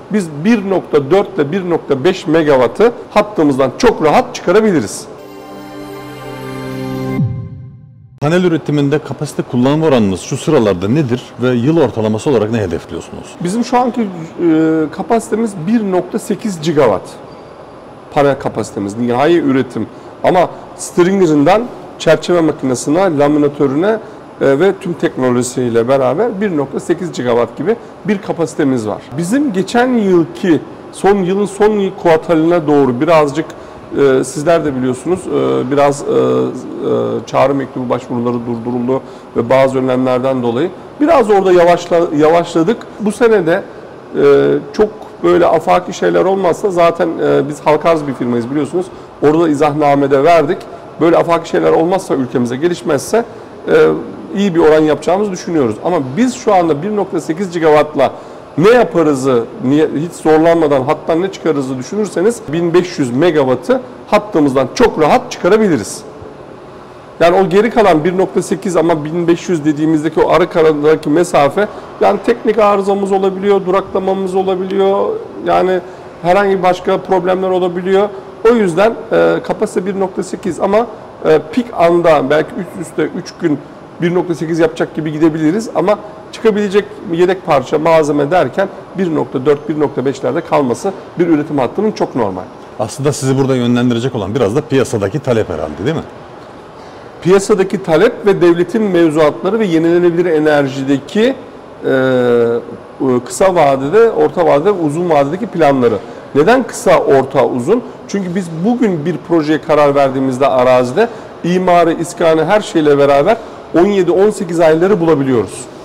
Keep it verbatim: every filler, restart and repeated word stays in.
biz bir nokta dört ile bir nokta beş megawattı hattımızdan çok rahat çıkarabiliriz. Panel üretiminde kapasite kullanım oranınız şu sıralarda nedir ve yıl ortalaması olarak ne hedefliyorsunuz? Bizim şu anki e, kapasitemiz bir nokta sekiz gigawatt panel kapasitemiz, nihai üretim. Ama stringerinden çerçeve makinesine, laminatörüne e, ve tüm teknolojisiyle beraber bir nokta sekiz gigawatt gibi bir kapasitemiz var. Bizim geçen yılki, son yılın son kuartaline doğru birazcık Ee, sizler de biliyorsunuz e, biraz e, e, çağrı mektubu başvuruları durduruldu ve bazı önlemlerden dolayı biraz orada yavaşla, yavaşladık. Bu sene de e, çok böyle afaki şeyler olmazsa zaten e, biz halka arz bir firmayız biliyorsunuz. Orada izahnamede verdik. Böyle afaki şeyler olmazsa ülkemize gelişmezse e, iyi bir oran yapacağımızı düşünüyoruz. Ama biz şu anda bir nokta sekiz gigawattla ne yaparızı, hiç zorlanmadan hattan ne çıkarırızı düşünürseniz bin beş yüz megawattı hattımızdan çok rahat çıkarabiliriz. Yani o geri kalan bir nokta sekiz ama bin beş yüz dediğimizdeki o ara karadaki mesafe, yani teknik arızamız olabiliyor, duraklamamız olabiliyor, yani herhangi başka problemler olabiliyor. O yüzden e, kapasite bir nokta sekiz ama e, pik anda belki üst üste üç gün bir nokta sekiz yapacak gibi gidebiliriz ama çıkabilecek yedek parça, malzeme derken bir nokta dört bir nokta beşlerde kalması bir üretim hattının çok normal. Aslında sizi burada yönlendirecek olan biraz da piyasadaki talep herhalde, değil mi? Piyasadaki talep ve devletin mevzuatları ve yenilenebilir enerjideki e, kısa vadede, orta vadede, uzun vadedeki planları. Neden kısa, orta, uzun? Çünkü biz bugün bir projeye karar verdiğimizde arazide imarı, iskanı her şeyle beraber on yedi on sekiz ayları bulabiliyoruz.